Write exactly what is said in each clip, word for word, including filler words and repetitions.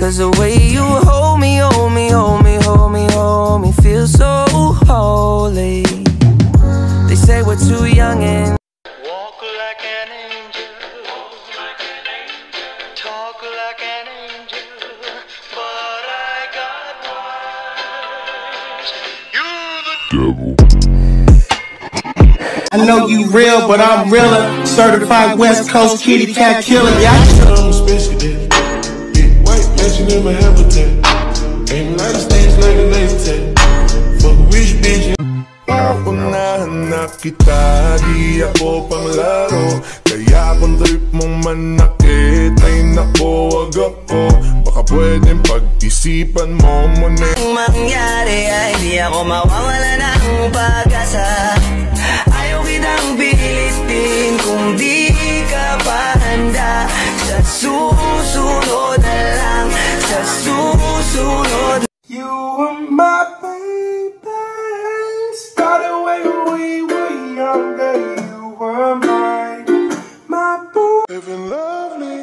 Cause the way you hold me, hold me, hold me, hold me, hold me feels so holy. They say we're too young and walk like an angel, talk like an angel, but I got wise. You're the devil. I know you real, but I'm realer. Certified West Coast kitty cat killer. Yeah, I'm a space cadet. Yeah, white mansion in my habitat. Aim like a stage like a laser tag. Fuck a rich bitch. Nahanap kita, di ako panglaro. Kaya kung trip mong manakit ay nako, wag ako. Baka pwedeng pag-isipan mo muna. Kung mangyari ay di ako mawawala ng pag-asa. Ayaw kitang pilitin kung di ka pa handa. Sa susunod na lang, sa susunod. you were my baby. Started when we were younger. You were mine, my boo. Living lovely,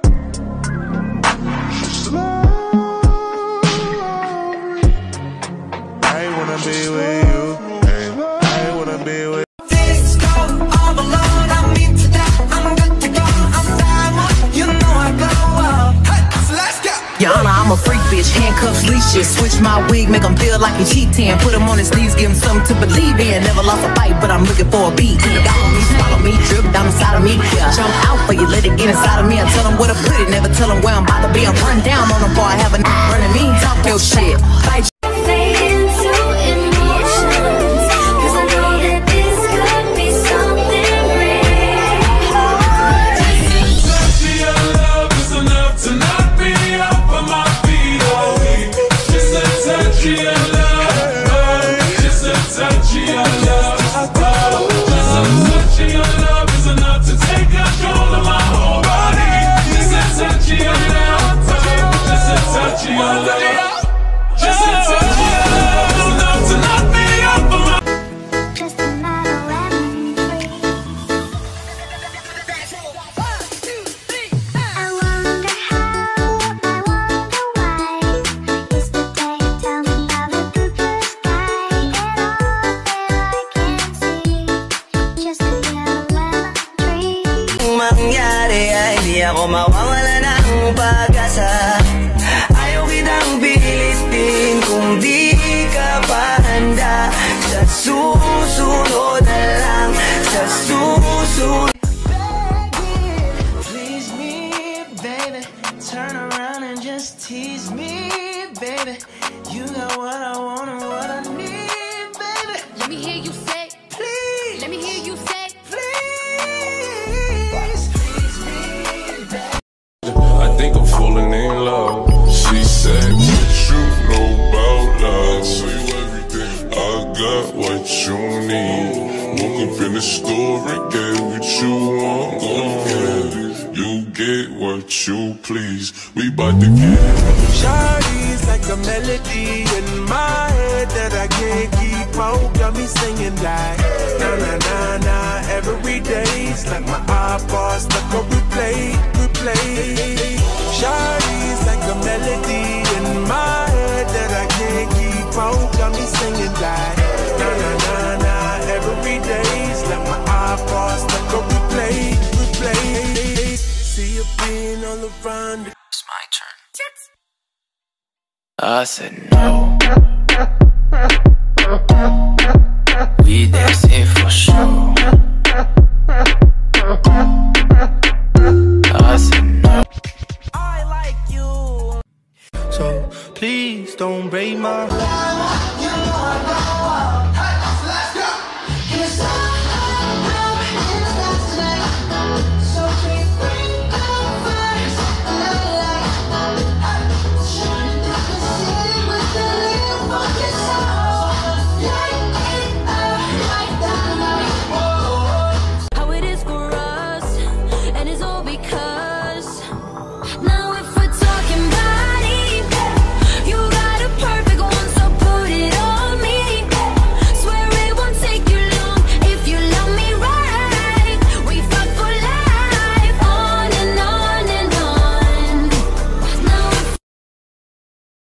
slowly. I wanna be with you. I wanna be with you. Yana, I'm a freak bitch, handcuffs, leashes. Switch my wig, make him feel like he's cheating. Put him on his knees, give him something to believe in. Never lost a fight, but I'm looking for a beat. Got on me, swallow me, drip down inside of me. Jump out for you, let it get inside of me. I tell him where to put it, never tell him where I'm about to be. I'm run down on him before I have a running me. Talk your shit, fight. Mangyari ay di ako mawawala ng pag-asa. Ayaw kitang pilitin kung di ka pa handa. Sa susunod na lang, sa susunod. Please me, baby. Turn around and just tease me, baby. You got what I want and what I need, baby. Let me hear you say, please. Let me hear you say, I think I'm falling in love. She said, what you know about love? Tell you everything. I got what you need. Woke up in the store and get what you want. Go get it. You get what you please. We bout to get it. Shawty's like a melody in my head that I can't keep out. Got me singing like na na na na every day's like my iPod stuck on replay, replay. Shawty's like a melody in my head that I can't keep out. Got me singing like na na na na every day's like my iPod stuck on replay, replay. See you being all around. It's my turn. I said no. We dancing for sure. I said no. I like you. So please don't break my heart.